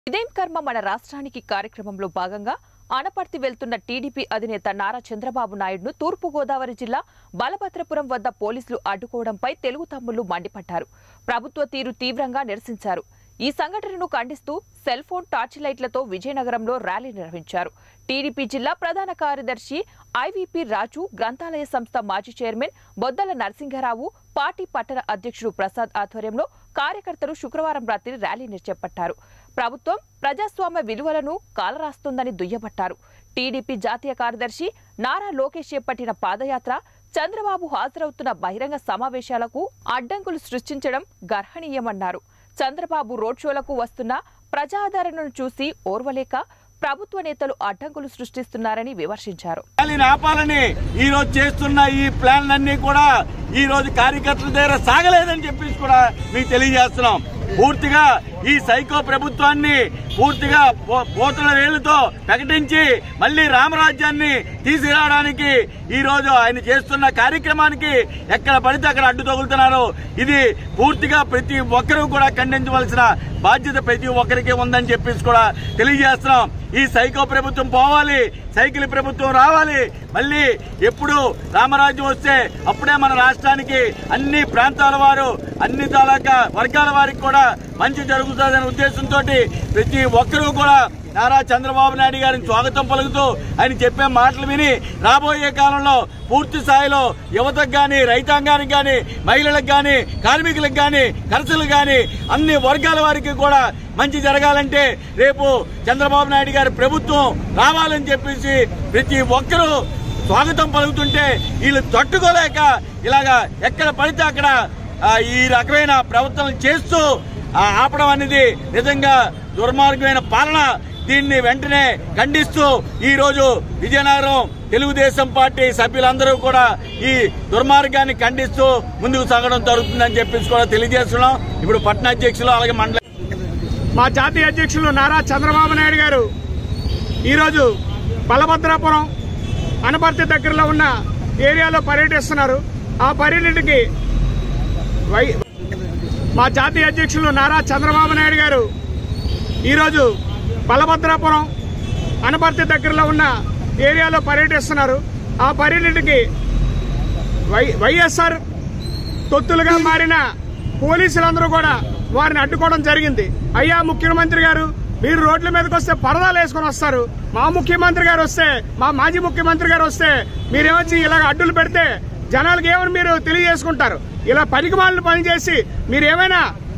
ఇదేం కర్మ మన రాష్ట్రానికి కార్యక్రమంలో భాగంగా ఆనపర్తి వెళ్తున్న టీడీపీ అధినేత నారా చంద్రబాబు నాయుడును తూర్పు గోదావరి జిల్లా బలభద్రపురం వద్ద పోలీసులు అడ్డుకోవడంపై తెలుగు తమ్ముళ్లు మండిపడ్డారు. ప్రభుత్వ తీరు తీవ్రంగా నిరసించారు. ఈ సంఘటనను ఖండిస్తూ సెల్ ఫోన్ టార్చ్ లైట్లతో విజయనగరంలో ర్యాలీ నిర్వహించారు. టీడీపీ జిల్లా ప్రధాన కార్యదర్శి ఐవీపీ రాజు, గ్రంథాలయ సంస్థ మాజీ చైర్మన్ బొద్దల నరసింహారావు, పార్టీ పట్టణ అధ్యక్షుడు ప్రసాద్ ఆధ్వర్యంలో కార్యకర్తలు శుక్రవారం రాత్రి ర్యాలీ చేపట్టారు. ప్రభుత్వం ప్రజాస్వామ్య విలువలను కాలరాస్తోందని దుయ్యబట్టారు. టీడీపీ జాతీయ కార్యదర్శి నారా లోకేష్ చేపట్టిన పాదయాత్ర, చంద్రబాబు హాజరవుతున్న బహిరంగ సమావేశాలకు అడ్డంకులు సృష్టించడం గర్హనీయమన్నారు. చంద్రబాబు రోడ్ షోలకు వస్తున్న ప్రజాదరణను చూసి ఓర్వలేక ప్రభుత్వ నేతలు అడ్డంకులు సృష్టిస్తున్నారని విమర్శించారు. ఈ రోజు చేస్తున్న ఈ ప్లాన్లన్నీ కూడా ఈ రోజు కార్యకర్తల దగ్గర సాగలేదని చెప్పేసి కూడా మీకు తెలియజేస్తున్నాం. పూర్తిగా ఈ సైకో ప్రభుత్వాన్ని పూర్తిగా పోతుల వేలుతో ప్రకటించి మళ్లీ రామరాజ్యాన్ని తీసుకురావడానికి ఈ రోజు ఆయన చేస్తున్న కార్యక్రమానికి ఎక్కడ పడితే అక్కడ అడ్డు తగులుతున్నారు. ఇది పూర్తిగా ప్రతి ఒక్కరూ కూడా ఖండించవలసిన బాధ్యత ప్రతి ఒక్కరికి ఉందని చెప్పేసి కూడా తెలియజేస్తున్నాం. ఈ సైకో ప్రభుత్వం పోవాలి, సైకిల్ ప్రభుత్వం రావాలి. మళ్ళీ ఎప్పుడు రామరాజ్యం వస్తే అప్పుడే మన రాష్ట్రానికి అన్ని ప్రాంతాల వారు, అన్ని తాలూకా వర్గాల వారికి కూడా మంచి జరుగుతుందనే ఉద్దేశంతో ప్రతి ఒక్కరూ కూడా నారా చంద్రబాబు నాయుడు గారిని స్వాగతం పలుకుతూ ఆయన చెప్పే మాటలు విని రాబోయే కాలంలో పూర్తి స్థాయిలో యువతకు గాని, రైతాంగానికి గాని, మహిళలకు గాని, కార్మికులకు గాని, కర్షకులకు గాని అన్ని వర్గాల వారికి కూడా మంచి జరగాలంటే రేపు చంద్రబాబు నాయుడు గారి ప్రభుత్వం రావాలని చెప్పేసి ప్రతి ఒక్కరూ స్వాగతం పలుకుతుంటే వీళ్ళు తట్టుకోలేక ఇలాగా ఎక్కడ పడితే అక్కడ ఈ రకమైన ప్రవర్తనలు చేస్తూ ఆపడం అనేది నిజంగా దుర్మార్గమైన పాలన. దీన్ని వెంటనే ఖండిస్తూ ఈ రోజు విజయనగరం తెలుగుదేశం పార్టీ సభ్యులందరూ కూడా ఈ దుర్మార్గాన్ని ఖండిస్తూ ముందుకు సాగడం జరుగుతుందని చెప్పేసి కూడా తెలియజేస్తున్నాం. ఇప్పుడు పట్టణ అధ్యక్షులు అలాగే మండల మా జాతీయ అధ్యక్షులు నారా చంద్రబాబు నాయుడు గారు ఈరోజు బలభద్రాపురం అనపర్తి దగ్గరలో ఉన్న ఏరియాలో పర్యటిస్తున్నారు. ఆ పర్యటనకి మా జాతీయ అధ్యక్షులు నారా చంద్రబాబు నాయుడు గారు ఈరోజు బలభద్రాపురం అనపర్తి దగ్గరలో ఉన్న ఏరియాలో పర్యటిస్తున్నారు. ఆ పర్యటనకి వైఎస్ఆర్ తొత్తులుగా మారిన పోలీసులందరూ కూడా వారిని అడ్డుకోవడం జరిగింది. అయ్యా ముఖ్యమంత్రి గారు, మీరు రోడ్ల మీదకి వస్తే పరదాలు వేసుకుని వస్తారు. మా ముఖ్యమంత్రి గారు వస్తే, మా మాజీ ముఖ్యమంత్రి గారు వస్తే మీరేమొచ్చి ఇలాగ అడ్డులు పెడితే జనాలకు ఏమని మీరు తెలియజేసుకుంటారు? ఇలా పనికిమాలను పనిచేసి మీరేమైనా